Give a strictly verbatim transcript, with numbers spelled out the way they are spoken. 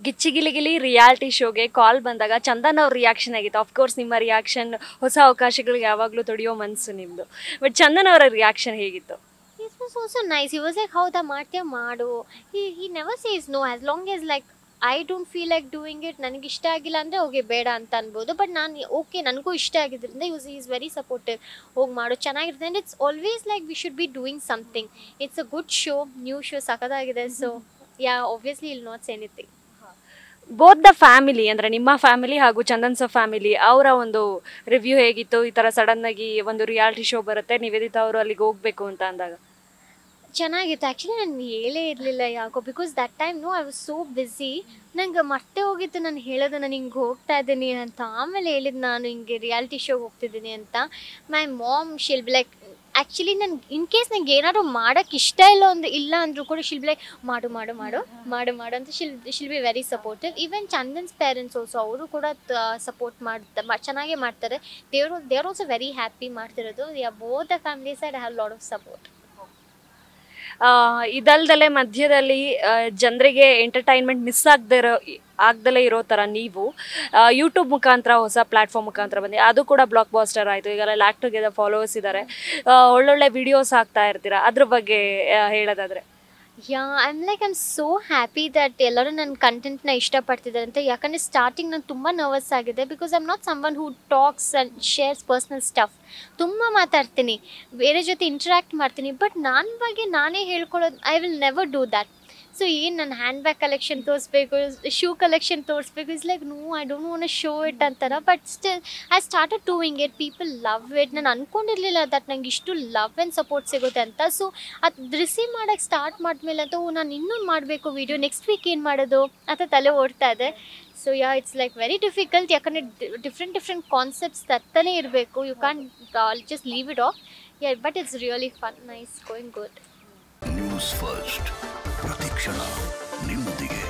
ಗಿಚ್ಚಿ ಗಿಲಿಗಿಲಿ reality ಶೋಗೆ ಕಾಲ್ ಬಂದಾಗ ಚಂದನ್ ಅವ್ರ reaction ಆಗಿತ್ತು. ಆಫ್ಕೋರ್ಸ್ ನಿಮ್ಮ ರಿಯಾಕ್ಷನ್ ಹೊಸ ಅವಕಾಶಗಳಿಗೆ ಯಾವಾಗಲೂ ತೊಡೆಯೋ ಮನಸ್ಸು ನಿಮ್ಮದು. ಬಟ್ ಚಂದನ್ ಅವರ ರಿಯಾಕ್ಷನ್ ಹೇಗಿತ್ತು? It was also nice. He was like, ಹೌದಾ ಮಾಡ್ತೀಯ ಮಾಡು. He he never says no as long as like I don't feel like doing it. ನನಗೆ ಇಷ್ಟ ಆಗಿಲ್ಲ ಅಂದರೆ ಓಕೆ ಬೇಡ ಅಂತ ಅನ್ಬೋದು. ಬಟ್ ನಾನು ಓಕೆ ನನಗೂ ಇಷ್ಟ ಆಗಿದ್ದರಿಂದ ಯೂಸ್ ಈಸ್ ವೆರಿ ಸಪೋರ್ಟಿವ್. ಹೋಗಿ ಮಾಡು ಚೆನ್ನಾಗಿರುತ್ತೆ. And it's always like we should be doing something. It's a good show, new show ಸಖತ್ತಾಗಿದೆ. So yeah obviously will not say anything. Both the family ಅಂದರೆ ನಿಮ್ಮ ಫ್ಯಾಮಿಲಿ ಹಾಗೂ ಚಂದನ್ ಸರ್ ಫ್ಯಾಮಿಲಿ ಅವರ ಒಂದು review ಹೇಗಿತ್ತು? ಈ ಥರ ಸಡನ್ನಾಗಿ ಒಂದು ರಿಯಾಲಿಟಿ ಶೋ ಬರುತ್ತೆ, ನಿವೇದಿತಾ ಅವರು ಅಲ್ಲಿಗೆ ಹೋಗಬೇಕು ಅಂತ ಅಂದಾಗ. ಚೆನ್ನಾಗಿತ್ತು. ಆ್ಯಕ್ಚುಲಿ ನಾನು ಹೇಳೇ ಇರಲಿಲ್ಲ ಯಾಕೋ, because that time no I was so busy. ನಂಗೆ ಮತ್ತೆ ಹೋಗಿತ್ತು ನಾನು ಹೇಳೋದು ನಾನು ಹಿಂಗೆ ಹೋಗ್ತಾ ಇದ್ದೀನಿ ಅಂತ. ಆಮೇಲೆ ಹೇಳಿದ್ದು ನಾನು ಹಿಂಗೆ ರಿಯಾಲಿಟಿ ಶೋಗೆ ಹೋಗ್ತಿದ್ದೀನಿ ಅಂತ. My mom she'll be like actually ನನ್ಗೆ ಇನ್ ಕೇಸ್ ನಂಗೆ ಏನಾದ್ರು ಮಾಡೋಕ್ಕೆ ಇಷ್ಟ ಇಲ್ಲ ಒಂದು ಇಲ್ಲ ಅಂದರೂ ಕೂಡ ಶಿಲ್ ಬಿ ಲೈಕ್ ಮಾಡು ಮಾಡು ಮಾಡು ಮಾಡು ಮಾಡು ಅಂತ she'll she'll be very supportive. Even Chandan's parents also ಅವರು ಕೂಡ ಸಪೋರ್ಟ್ ಮಾಡ್ತಾ ಚೆನ್ನಾಗೇ ಮಾಡ್ತಾರೆ. ದೇವರು they are also very happy ಮಾಡ್ತಿರೋದು. Yeah both the family side have lot of support. ಇದಲ್ದಲೆ ಮಧ್ಯದಲ್ಲಿ ಜನರಿಗೆ ಎಂಟರ್ಟೈನ್ಮೆಂಟ್ ಮಿಸ್ ಆಗದೆ ಇರೋ ಆಗ್ದಲೇ ಇರೋ ಥರ ನೀವು ಯೂಟ್ಯೂಬ್ ಮುಖಾಂತರ ಹೊಸ ಪ್ಲ್ಯಾಟ್ಫಾರ್ಮ್ ಮುಖಾಂತರ ಬಂದು ಅದು ಕೂಡ ಬ್ಲಾಕ್ ಬಾಸ್ಟರ್ ಆಯಿತು. ಈಗೆಲ್ಲ ಲ್ಯಾಕ್ ಟುಗೆದರ್ ಫಾಲೋವರ್ಸ್ ಇದ್ದಾರೆ, ಒಳ್ಳೊಳ್ಳೆ ವಿಡಿಯೋಸ್ ಹಾಕ್ತಾ ಇರ್ತೀರಾ, ಅದ್ರ ಬಗ್ಗೆ ಹೇಳೋದಾದರೆ. Yeah I am like I am so happy that ಎಲ್ಲರೂ ನನ್ನ ಕಂಟೆಂಟ್ನ ಇಷ್ಟಪಡ್ತಿದ್ದಾರೆ ಅಂತ. ಯಾಕಂದರೆ ಸ್ಟಾರ್ಟಿಂಗ್ ನಾನು ತುಂಬ ನರ್ವಸ್ ಆಗಿದೆ. Because I am not someone who talks and shares personal stuff. ತುಂಬ ಮಾತಾಡ್ತೀನಿ, ಬೇರೆ ಜೊತೆ ಇಂಟ್ರ್ಯಾಕ್ಟ್ ಮಾಡ್ತೀನಿ. ಬಟ್ ನನ್ನ ಬಗ್ಗೆ ನಾನೇ ಹೇಳ್ಕೊಳ್ಳೋದು I will never do that. So ಏನು ನನ್ನ ಹ್ಯಾಂಡ್ ಬ್ಯಾಗ್ ಕಲೆಕ್ಷನ್ ತೋರಿಸ್ಬೇಕು, ಶೂ ಕಲೆಕ್ಷನ್ ತೋರಿಸ್ಬೇಕು, is like no I don't want to show it ಅಂತಾರ. But still I started doing it. People love it. ನಾನು ಅಂದ್ಕೊಂಡಿರಲಿಲ್ಲ ದಟ್ ನಂಗೆ ಇಷ್ಟು ಲವ್ ಆ್ಯಂಡ್ ಸಪೋರ್ಟ್ ಸಿಗುತ್ತೆ ಅಂತ. ಸೊ ಅದು ರಿಸೀವ್ ಮಾಡೋಕ್ಕೆ ಸ್ಟಾರ್ಟ್ ಮಾಡಿದ್ಮೇಲೆ ಅಂತ ನಾನು ಇನ್ನೂ ಮಾಡಬೇಕು ವೀಡಿಯೋ, ನೆಕ್ಸ್ಟ್ ವೀಕ್ ಏನು ಮಾಡೋದು ಅಂತ ತಲೆ ಓಡ್ತಾ ಇದೆ. So yeah it's like very difficult. ಯಾಕಂದರೆ ಡಿಫ್ರೆಂಟ್ ಡಿಫ್ರೆಂಟ್ ಕಾನ್ಸೆಪ್ಟ್ಸ್ ತತ್ತನೇ ಇರಬೇಕು. You can just leave it off. Yeah but it's really fun, nice, going good. News first ಪ್ರತಿಕ್ಷಣ ನಿಮ್ಮೊಂದಿಗೆ.